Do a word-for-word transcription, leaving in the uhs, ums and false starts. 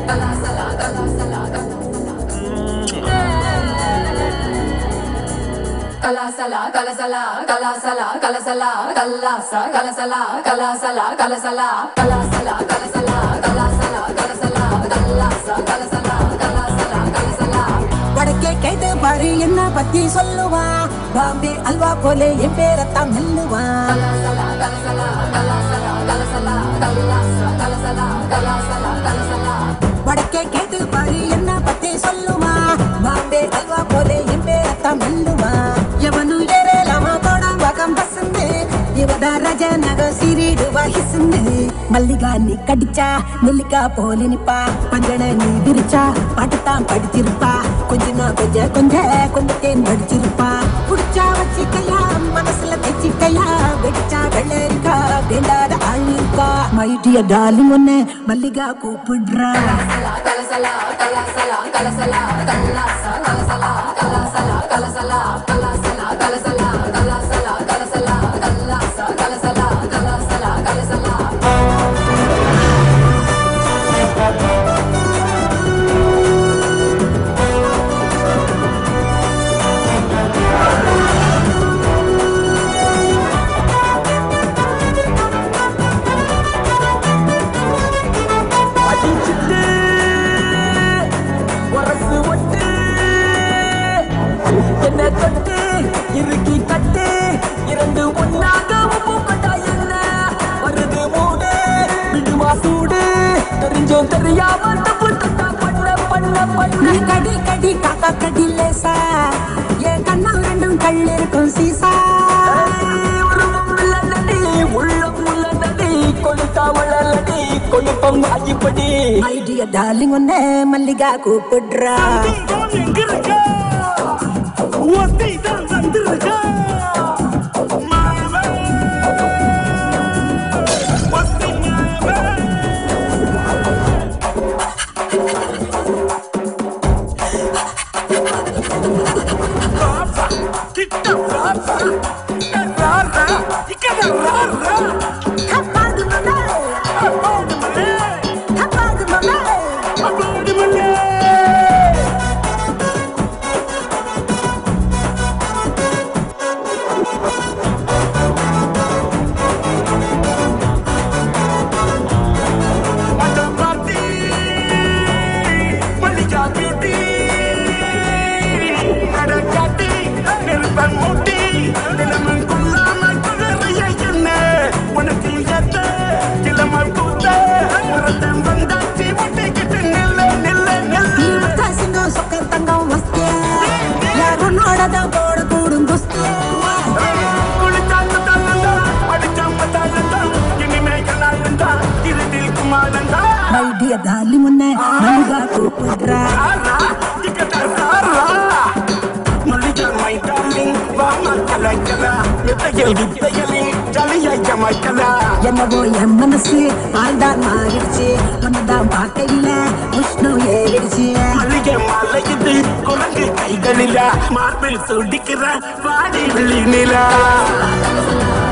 Kalasala, kalasala, kalasala, kalasala, kalasa, kalasala, kalasala, kalasala, kalasala, kalasala, kalasala, kalasala, kalasa, kalasala, kalasala, kalasala. வடக்கே கேட்டு பாரு என்ன பத்தி சொல்லுவா பாம்பே அல்வா போலே என் பேரத்தான் மெல்லுவா Kalasala, kalasala, kalasala, kalasala, kalasa, kalasala, kalasala, kalasala. வடக்கே கேட்டு பாரு என்ன பத்தி சொல்லுவா பாம்பே அல்வா போலே என் பேரத்தான் மெல்லுவா எவனு ஏறலாமா தோடம் வகம் பசந்து இவதா ரஜ நக சிறிடுவா ஹிசந்து மல்லிகா நீ கடிச்சா நெல்லிக்கா போல நிப்பா பஞ்சன நீ விரிச்சா பாட்டுத்தான் படிச்சிருப்பா கொஞ்சமா கொஞ்ச கொஞ்ச கொஞ்சத்தேன் படிச்சிருப்பா புடிச்சா வச்சிக்கையா மனசுல தைச்சிக்கையா வெடிச்சா வெள்ளரிக்கா வேண்டாத ஆளுக்கா மை டியர் டார்லிங் ஒன்னு மல்லிகா கூப்பிடுறா Kalasala, kalasala, kalasala, kalasa, kalasala, kalasala, kalasala, kalasala, kalasala, kalasala, kalasala, kalasa, kalasala, kalasala, kalasala. இறுக்கி கட்டு இரண்டு ஒன்னாக பூக்கட்டா என்ன வருது மூடு விடுமா சூடு தெரிஞ்சோம் தெரியாம தப்பு தட்டா பண்ண பண்ண பண்ண கடி கடி காக்கா கடி லேசா என் கண்ணம் ரெண்டும் கல் இருக்கும் சீசா உருவம் இல்லடி உள்ளம் உள்ளடி கொடுத்தா வளரடி கொடுப்பம் ஆகிப்படி மை டியர் டார்லிங் ஒன்னு மல்லிகா கூப்பிடுறா ஒத்தை தான் வந்திருக்கா மாவே ஒத்தை மாவே ராசா கிட்ட ராசா ராரா இக்கட ராரா அப்பாது மலே அப்பாடு மலே அப்பாது மலே அப்பாடு மலே டார்லிங் ஒன்னு மல்லிகா கூப்பிடுறா என்னவோ என் மனசு ஆழ்தான் மாறிடுச்சு ஒன்னதான் பார்க்கல விஷ்ணு ஏறிடுச்சு மல்லிகை மலையுது குரங்கு கைகளில மார்பில் சுடிக்கிற வாடி விழி நிலா